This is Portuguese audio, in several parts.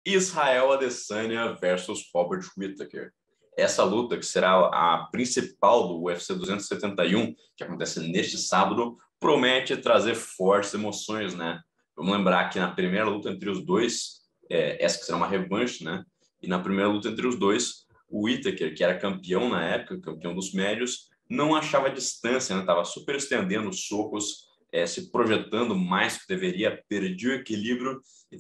Israel Adesanya versus Robert Whittaker. Essa luta, que será a principal do UFC 271, que acontece neste sábado, promete trazer fortes emoções, né? Vamos lembrar que na primeira luta entre os dois, essa que será uma revanche, né? E na primeira luta entre os dois, o Whittaker, que era campeão na época, campeão dos médios, não achava distância, né? Tava super estendendo os socos, se projetando mais que deveria, perdia o equilíbrio e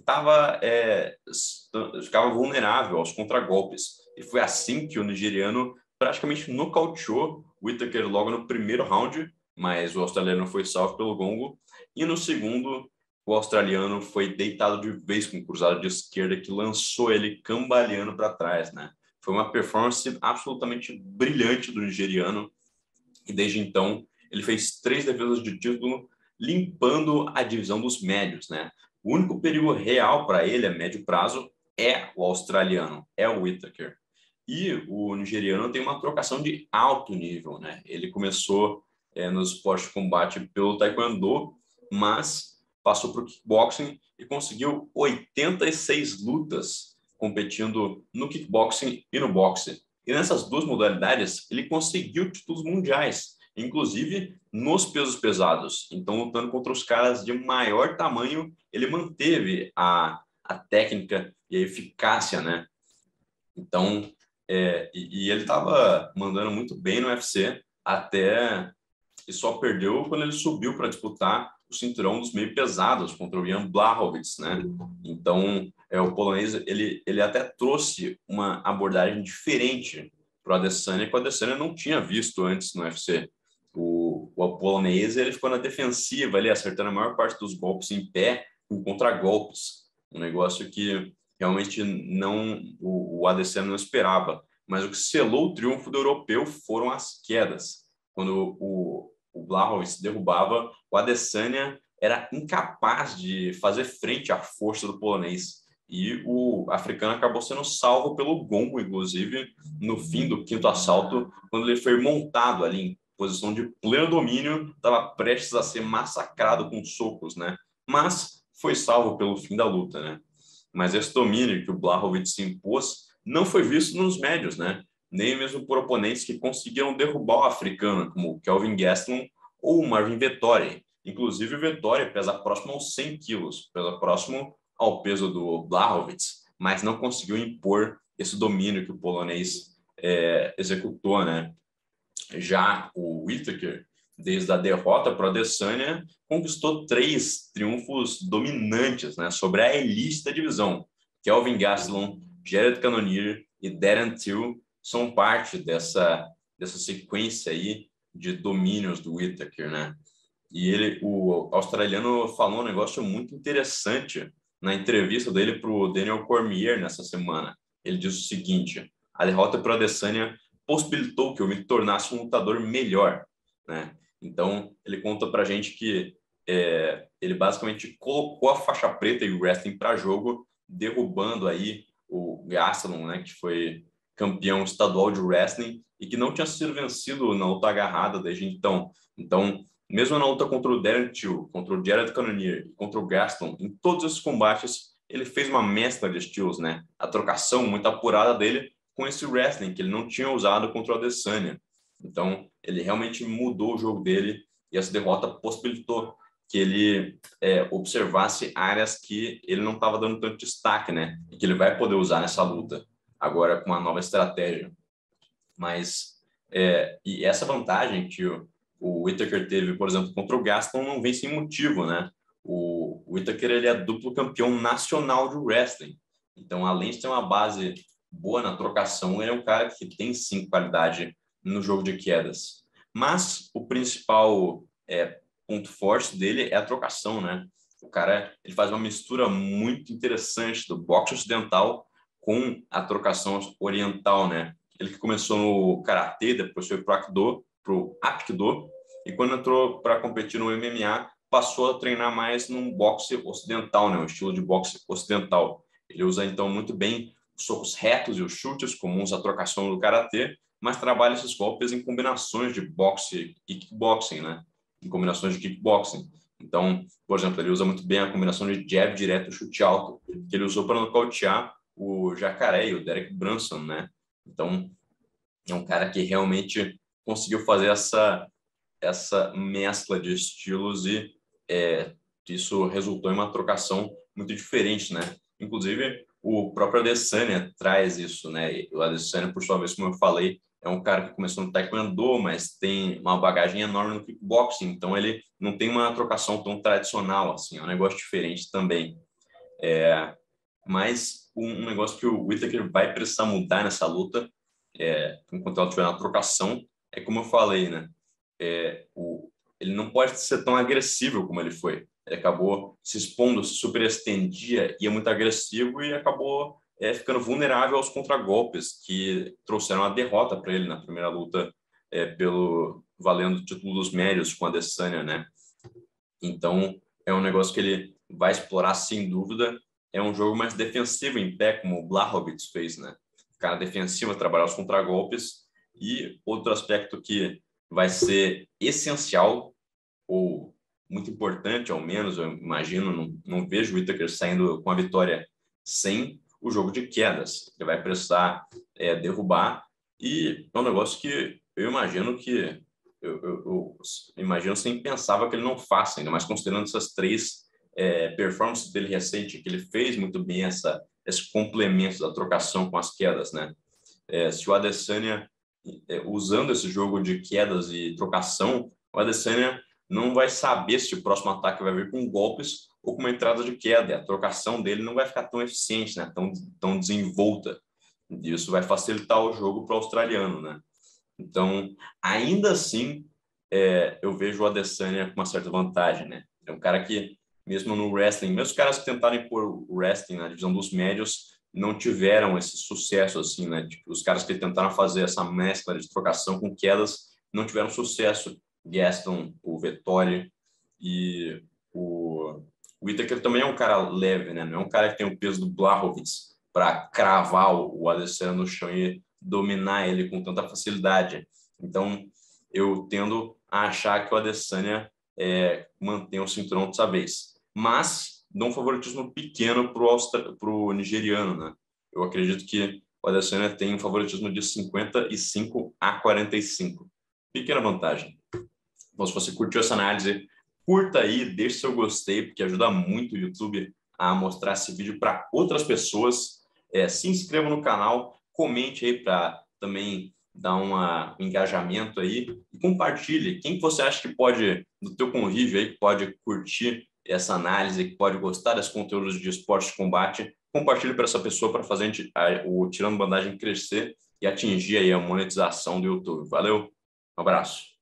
ficava vulnerável aos contragolpes. E foi assim que o nigeriano praticamente nocauteou o Whittaker logo no primeiro round, mas o australiano foi salvo pelo gongo. E no segundo, o australiano foi deitado de vez com um cruzado de esquerda que lançou ele cambaleando para trás, né? Foi uma performance absolutamente brilhante do nigeriano. E desde então, ele fez 3 defesas de título, limpando a divisão dos médios, né? O único perigo real para ele a médio prazo é o australiano, é o Whittaker. E o nigeriano tem uma trocação de alto nível, né? Ele começou no esporte de combate pelo taekwondo, mas passou para o kickboxing e conseguiu 86 lutas competindo no kickboxing e no boxe. E nessas duas modalidades, ele conseguiu títulos mundiais, inclusive nos pesos pesados. Então, lutando contra os caras de maior tamanho, ele manteve a técnica e a eficácia, né? Então, e ele estava mandando muito bem no UFC, até e só perdeu quando ele subiu para disputar o cinturão dos meio pesados contra o Jan Blachowicz, né? Então, o polonês, ele até trouxe uma abordagem diferente para o Adesanya, que o Adesanya não tinha visto antes no UFC. O polonês, ele ficou na defensiva ali, acertando a maior parte dos golpes em pé, com contragolpes. Um negócio que realmente o Adesanya não esperava. Mas o que selou o triunfo do europeu foram as quedas. Quando o Blachowicz derrubava, o Adesanya era incapaz de fazer frente à força do polonês. E o africano acabou sendo salvo pelo gongo, inclusive, no fim do quinto assalto, quando ele foi montado ali em posição de pleno domínio, estava prestes a ser massacrado com socos, né? Mas foi salvo pelo fim da luta, né? Mas esse domínio que o Blachowicz se impôs não foi visto nos médios, né? Nem mesmo por oponentes que conseguiram derrubar o africano, como o Kelvin Gastelum ou o Marvin Vettori. Inclusive, o Vettori pesa próximo aos 100 quilos, pesa próximo ao peso do Blachowicz, mas não conseguiu impor esse domínio que o polonês executou, né? Já o Whittaker, desde a derrota para o Adesanya, conquistou 3 triunfos dominantes, né, sobre a elite da divisão. Kelvin Gastelum, Jared Cannonier e Darren Till são parte dessa sequência aí de domínios do Whittaker, né? E o australiano falou um negócio muito interessante na entrevista dele para o Daniel Cormier nessa semana. Ele disse o seguinte: a derrota para o Adesanya possibilitou que eu me tornasse um lutador melhor, né? Então, ele conta para a gente que ele basicamente colocou a faixa preta e o wrestling para jogo, derrubando aí o Gastelum, né, que foi campeão estadual de wrestling e que não tinha sido vencido na luta agarrada desde então. Então, mesmo na luta contra o Darren Till, contra o Jared Cannonier e contra o Gastelum, em todos esses combates, ele fez uma mescla de estilos, né? A trocação muito apurada dele com esse wrestling que ele não tinha usado contra o Adesanya. Então, ele realmente mudou o jogo dele e essa derrota possibilitou que ele observasse áreas que ele não estava dando tanto destaque, né? E que ele vai poder usar nessa luta, agora com uma nova estratégia. Mas, e essa vantagem que o Whittaker teve, por exemplo, contra o Gaston não vem sem motivo, né? O Whittaker, ele é duplo campeão nacional de wrestling. Então, além de ter uma base boa na trocação, ele é um cara que tem, sim, qualidade no jogo de quedas. Mas o principal ponto forte dele é a trocação, né? O cara, ele faz uma mistura muito interessante do boxe ocidental com a trocação oriental, né? Ele que começou no karatê, depois foi pro Aikido, e quando entrou para competir no MMA, passou a treinar mais num boxe ocidental, né? Um estilo de boxe ocidental. Ele usa então muito bem os socos retos e os chutes comuns à trocação do karatê, mas trabalha esses golpes em combinações de boxe e kickboxing, né? Em combinações de kickboxing. Então, por exemplo, ele usa muito bem a combinação de jab direto e chute alto, que ele usou para nocautear o Jacaré e o Derek Brunson, né? Então, é um cara que realmente conseguiu fazer essa mescla de estilos e isso resultou em uma trocação muito diferente, né? Inclusive, o próprio Adesanya traz isso, né? E o Adesanya, por sua vez, como eu falei, é um cara que começou no Taekwondo, mas tem uma bagagem enorme no kickboxing, então ele não tem uma trocação tão tradicional, assim, é um negócio diferente também. Mas um negócio que o Whittaker vai precisar mudar nessa luta, enquanto ela estiver na trocação, é como eu falei, né? Ele não pode ser tão agressivo como ele foi. Ele acabou se expondo, se superestendia, ia muito agressivo e acabou ficando vulnerável aos contragolpes que trouxeram a derrota para ele na primeira luta pelo valendo o título dos médios com a Adesanya, né? Então é um negócio que ele vai explorar sem dúvida. É um jogo mais defensivo em pé, como o Blachowicz fez, né? Ficar na defensiva, trabalhar os contragolpes. E outro aspecto que vai ser essencial ou muito importante, ao menos, eu imagino, não vejo o Whittaker saindo com a vitória sem o jogo de quedas. Ele vai precisar derrubar e é um negócio que eu imagino que eu imagino sem pensava que ele não faça, ainda mais considerando essas três performances dele recente, que ele fez muito bem esse complemento da trocação com as quedas, né? Se o Adesanya usando esse jogo de quedas e trocação, o Adesanya não vai saber se o próximo ataque vai vir com golpes ou com uma entrada de queda. A trocação dele não vai ficar tão eficiente, né? Tão desenvolta. E isso vai facilitar o jogo para o australiano, né? Então, ainda assim, eu vejo o Adesanya com uma certa vantagem, né? É um cara que, mesmo no wrestling, mesmo os caras que tentaram impor o wrestling na divisão dos médios, não tiveram esse sucesso, assim, né? Tipo, os caras que tentaram fazer essa mescla de trocação com quedas não tiveram sucesso. Gaston, o Vettori e o Whittaker também é um cara leve, né? Não é um cara que tem o peso do Blachowicz para cravar o Adesanya no chão e dominar ele com tanta facilidade. Então, eu tendo a achar que o Adesanya mantém o cinturão dessa vez. Mas dou um favoritismo pequeno para o nigeriano, né? Eu acredito que o Adesanya tem um favoritismo de 55-45. Pequena vantagem. Então, se você curtiu essa análise, curta aí, deixe seu gostei, porque ajuda muito o YouTube a mostrar esse vídeo para outras pessoas. Se inscreva no canal, comente aí para também dar um engajamento aí e compartilhe. Quem que você acha que pode, no teu convívio aí, que pode curtir essa análise, que pode gostar desse conteúdo de esporte de combate, compartilhe para essa pessoa para fazer o Tirando Bandagem crescer e atingir aí a monetização do YouTube. Valeu, um abraço.